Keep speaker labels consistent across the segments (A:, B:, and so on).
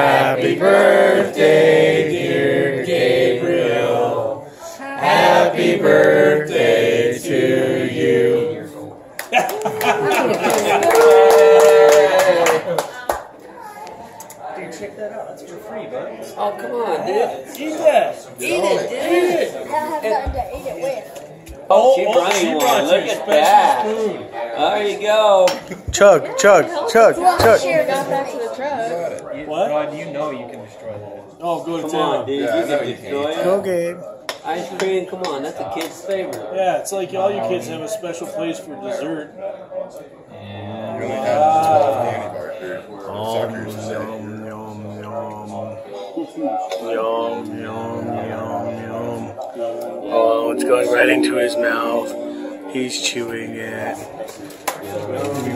A: Happy birthday, dear Gabriel. Happy birthday to you.
B: Dude, check that out. That's for free, bud.
C: Oh, come on, dude.
B: Eat that.
C: Eat it, dude.
D: I have gotten to eat it with.
C: Oh, she brought me one. Look at that. There you go.
A: Chug, chug, chug, chug.
D: Share got back to the truck.
B: What? God, you know you can destroy that.
E: Oh, go to
C: Come
E: town.
C: on, dude. You can destroy it.
A: Go, Gabe.
C: Ice cream, come on. That's a kid's favorite.
E: Yeah, it's like all you kids have a special place for dessert.
F: You only have 12 candy bars here. Suckers.
A: Yum, yum, yum, yum. Oh, it's going right into his mouth. He's chewing it. Yum,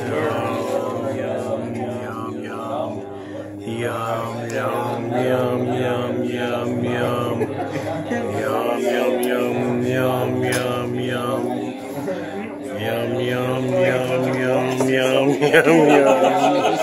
A: yum, yum, yum. Yum, yum, yum, yum, yum, yum. Yum, yum, yum, yum, yum, yum. Yum, yum, yum, yum, yum, yum, yum.